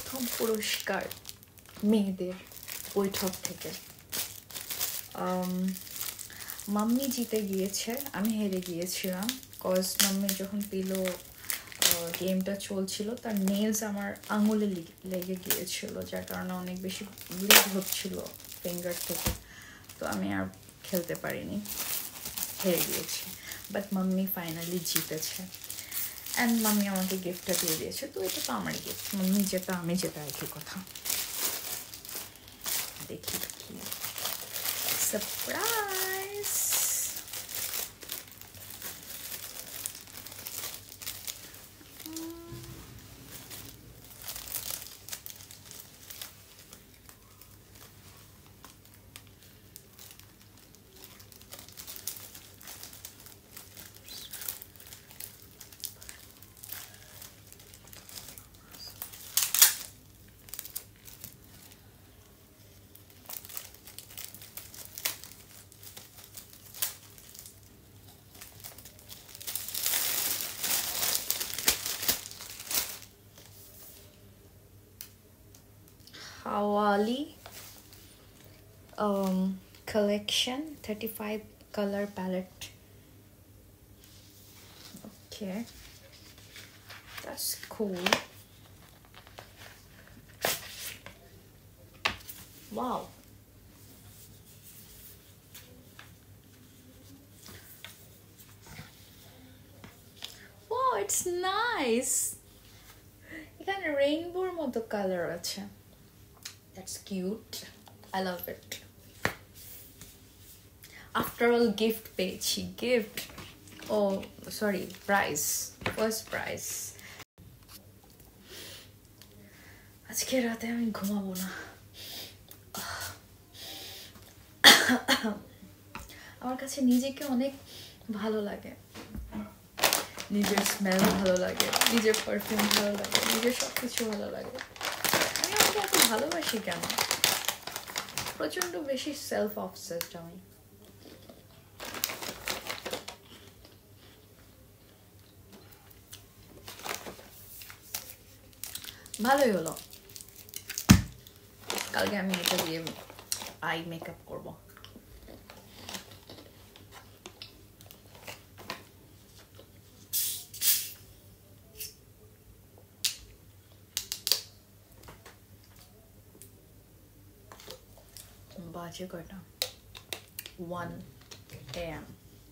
প্রথম পুরস্কার মেয়েদের বৈঠক থেকে। মাম্মি জিতে গিয়েছে, আমি হেরে গিয়েছিলাম। কজ মাম্মি যখন পেল গেমটা চলছিল, তার নেলস আমার আঙুলে লেগে গিয়েছিল, যার কারণে অনেক বেশি ব্লিড হচ্ছিল ফিঙ্গার থেকে। তো আমি আর খেলতে পারিনি, হেরে গিয়েছি। বাট মাম্মি ফাইনালি জিতেছে অ্যান্ড মাম্মি আমাকে গিফটটা দিয়ে দিয়েছে। তো এটা তো আমার গিফট, মাম্মি যেটা আমি যেটা একই কথা। দেখি কি surprise. Hawali collection 35 color palette. Okay, that's cool. Wow. Wow, it's nice. এখানে রেইনবোর মতো কালার আছে। That's cute. I love it. After all, gift পেয়েছি, gift. Oh, sorry, prize. First prize. আজকে রাতে আমি ঘুমাবো না। আমার কাছে নিজেকে অনেক ভালো লাগে, নিজের স্মেল ভালো লাগে, নিজের পারফিউম ভালো লাগে, নিজের সব কিছু ভালো লাগে। আমি আমাকে এত ভালোবাসি কেন? প্রচন্ড বেশি সেলফ অবসেসড আমি। ভালোই হলো, কালকে আমি এটা দিয়ে আই মেকআপ করবো। বাজে কয়টা? 1 AM।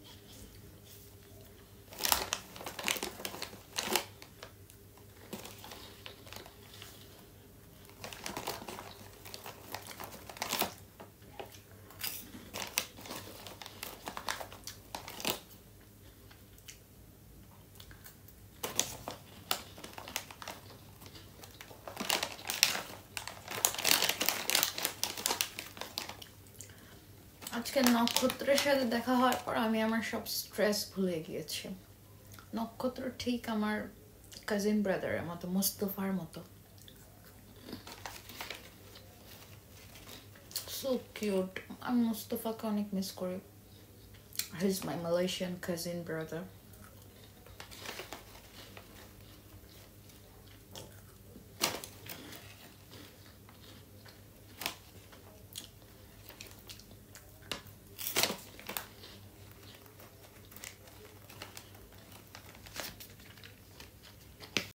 আজকে নক্ষত্রের সাথে দেখা হওয়ার পর আমি আমার সব স্ট্রেস ভুলে গিয়েছি। নক্ষত্র ঠিক আমার কাজিন ব্রাদারের মতো, মুস্তফার মতো। So cute. আমি মুস্তফাকে অনেক মিস করি। He is my Malaysian cousin brother.